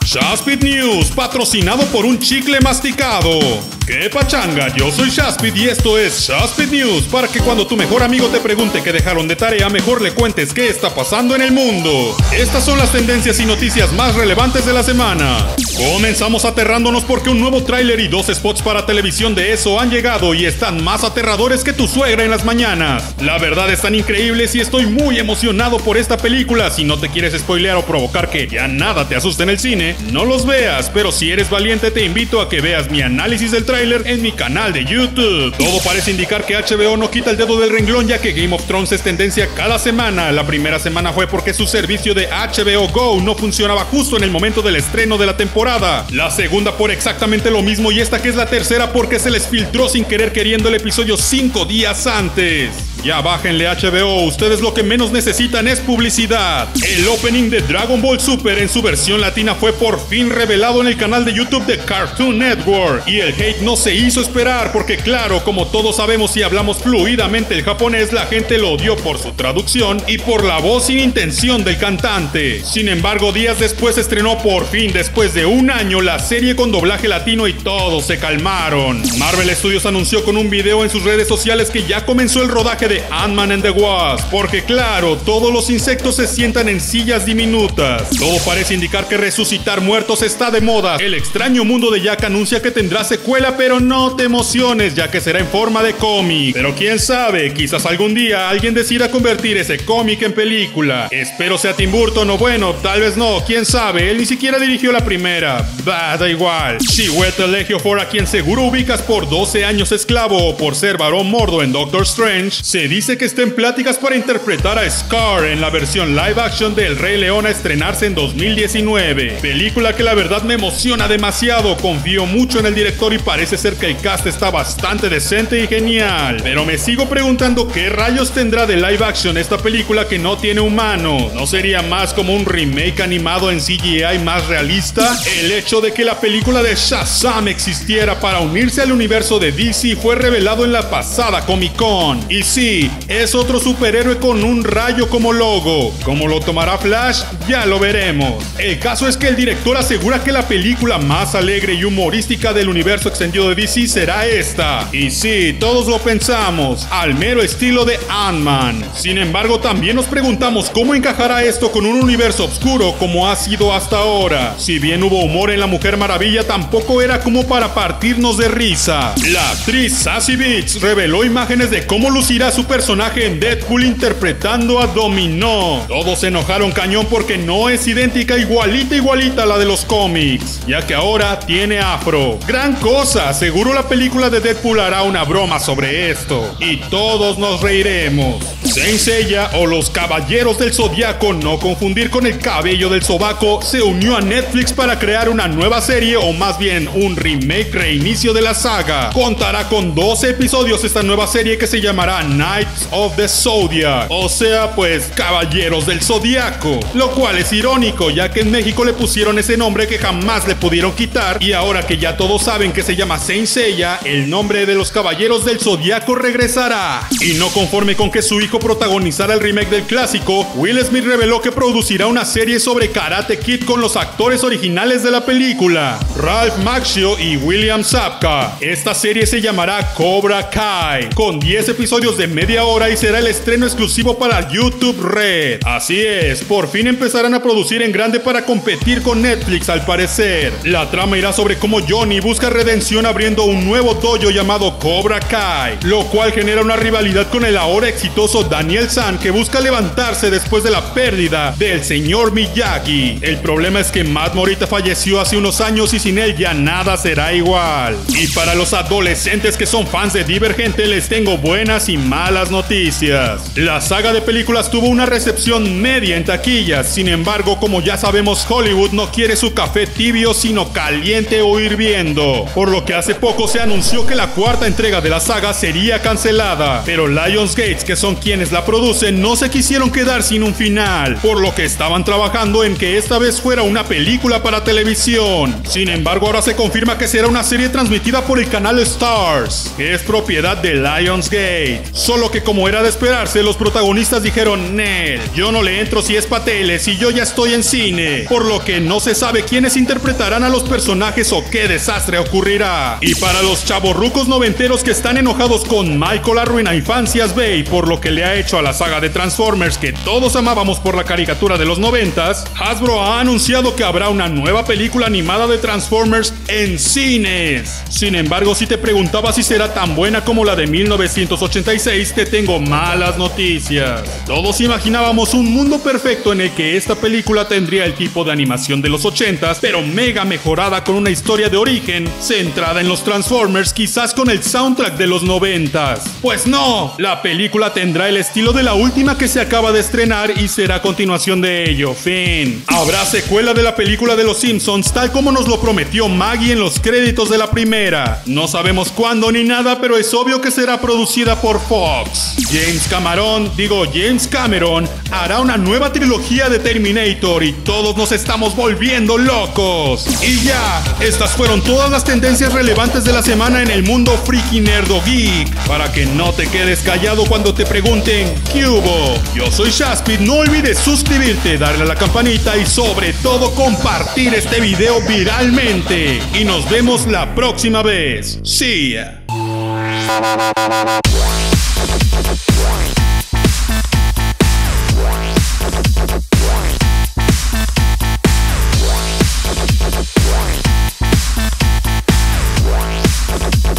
Shaspid News, patrocinado por un chicle masticado. ¡Qué pachanga! Yo soy Shaspid y esto es Shaspid News, para que cuando tu mejor amigo te pregunte qué dejaron de tarea, mejor le cuentes qué está pasando en el mundo. Estas son las tendencias y noticias más relevantes de la semana. Comenzamos aterrándonos porque un nuevo tráiler y 2 spots para televisión de eso han llegado y están más aterradores que tu suegra en las mañanas. La verdad están increíbles y estoy muy emocionado por esta película. Si no te quieres spoilear o provocar que ya nada te asuste en el cine, no los veas, pero si eres valiente te invito a que veas mi análisis del tráiler en mi canal de YouTube. Todo parece indicar que HBO no quita el dedo del renglón, ya que Game of Thrones es tendencia cada semana. La primera semana fue porque su servicio de HBO Go no funcionaba justo en el momento del estreno de la temporada. La segunda por exactamente lo mismo y esta que es la tercera porque se les filtró sin querer queriendo el episodio 5 días antes. Ya bájenle HBO, ustedes lo que menos necesitan es publicidad. El opening de Dragon Ball Super en su versión latina fue por fin revelado en el canal de YouTube de Cartoon Network. Y el hate no se hizo esperar porque claro, como todos sabemos y hablamos fluidamente el japonés, la gente lo odió por su traducción y por la voz sin intención del cantante. Sin embargo, días después se estrenó por fin, después de un año, la serie con doblaje latino y todos se calmaron. Marvel Studios anunció con un video en sus redes sociales que ya comenzó el rodaje de Ant-Man and the Wasp, porque claro, todos los insectos se sientan en sillas diminutas. Todo parece indicar que resucitar muertos está de moda. El extraño mundo de Jack anuncia que tendrá secuela, pero no te emociones, ya que será en forma de cómic. Pero quién sabe, quizás algún día alguien decida convertir ese cómic en película. Espero sea Tim Burton o bueno, tal vez no, quién sabe, él ni siquiera dirigió la primera. Bah, da igual. Chiwetel Ejiofor, a quien seguro ubicas por 12 años esclavo o por ser varón Mordo en Doctor Strange, se dice que está en pláticas para interpretar a Scar en la versión live action de El Rey León a estrenarse en 2019. Película que la verdad me emociona demasiado, confío mucho en el director y parece ser que el cast está bastante decente y genial. Pero me sigo preguntando qué rayos tendrá de live action esta película que no tiene humano. ¿No sería más como un remake animado en CGI más realista? El hecho de que la película de Shazam existiera para unirse al universo de DC fue revelado en la pasada Comic Con. Y sí, es otro superhéroe con un rayo como logo. ¿Cómo lo tomará Flash? Ya lo veremos. El caso es que el director asegura que la película más alegre y humorística del universo extendido de DC será esta. Y sí, todos lo pensamos, al mero estilo de Ant-Man. Sin embargo, también nos preguntamos cómo encajará esto con un universo oscuro como ha sido hasta ahora. Si bien hubo humor en La Mujer Maravilla, tampoco era como para partirnos de risa. La actriz Sassy Beats reveló imágenes de cómo lucirá su personaje en Deadpool interpretando a Dominó. Todos se enojaron cañón porque no es idéntica, igualita a la de los cómics, ya que ahora tiene afro. Gran cosa, seguro la película de Deadpool hará una broma sobre esto y todos nos reiremos. Saint Seiya o los Caballeros del Zodiaco, no confundir con el cabello del sobaco, se unió a Netflix para crear una nueva serie o más bien un remake reinicio de la saga. Contará con 12 episodios esta nueva serie que se llamará Knights of the Zodiac, o sea pues Caballeros del Zodiaco, lo cual es irónico ya que en México le pusieron ese nombre que jamás le pudieron quitar y ahora que ya todos saben que se llama Saint Seiya, el nombre de los Caballeros del Zodiaco regresará. Y no conforme con que su hijo protagonizara el remake del clásico, Will Smith reveló que producirá una serie sobre Karate Kid con los actores originales de la película, Ralph Macchio y William Zabka. Esta serie se llamará Cobra Kai, con 10 episodios de media hora y será el estreno exclusivo para YouTube Red. Así es, por fin empezarán a producir en grande para competir con Netflix al parecer. La trama irá sobre cómo Johnny busca redención abriendo un nuevo dojo llamado Cobra Kai, lo cual genera una rivalidad con el ahora exitoso Daniel San, que busca levantarse después de la pérdida del señor Miyagi. El problema es que Matt Morita falleció hace unos años y sin él ya nada será igual. Y para los adolescentes que son fans de Divergente les tengo buenas y malas noticias. La saga de películas tuvo una recepción media en taquillas, sin embargo, como ya sabemos, Hollywood no quiere su café tibio sino caliente o hirviendo, por lo que hace poco se anunció que la cuarta entrega de la saga sería cancelada, pero Lionsgate, que son quienes la producen, no se quisieron quedar sin un final, por lo que estaban trabajando en que esta vez fuera una película para televisión. Sin embargo, ahora se confirma que será una serie transmitida por el canal Stars, que es propiedad de Lionsgate. Solo que como era de esperarse, los protagonistas dijeron, Nel, yo no le entro si es pa' tele, si yo ya estoy en cine. Por lo que no se sabe quiénes interpretarán a los personajes o qué desastre ocurrirá. Y para los chavorrucos noventeros que están enojados con Michael Arruina Infancias Bay por lo que le ha hecho a la saga de Transformers que todos amábamos por la caricatura de los 90s, Hasbro ha anunciado que habrá una nueva película animada de Transformers en cines. Sin embargo, si te preguntabas si será tan buena como la de 1986, te tengo malas noticias. Todos imaginábamos un mundo perfecto en el que esta película tendría el tipo de animación de los 80s, pero mega mejorada con una historia de origen centrada en los Transformers, quizás con el soundtrack de los 90s. Pues no, la película tendrá el estilo de la última que se acaba de estrenar y será continuación de ello. Fin. Habrá secuela de la película de los Simpsons, tal como nos lo prometió Maggie en los créditos de la primera. No sabemos cuándo ni nada, pero es obvio que será producida por Fox. James Cameron hará una nueva trilogía de Terminator y todos nos estamos volviendo locos. Y ya, estas fueron todas las tendencias relevantes de la semana en el mundo friki nerdo geek. Para que no te quedes callado cuando te pregunten ¿qué hubo? Yo soy Shaspid, no olvides suscribirte, darle a la campanita y sobre todo compartir este video viralmente. Y nos vemos la próxima vez. See ya.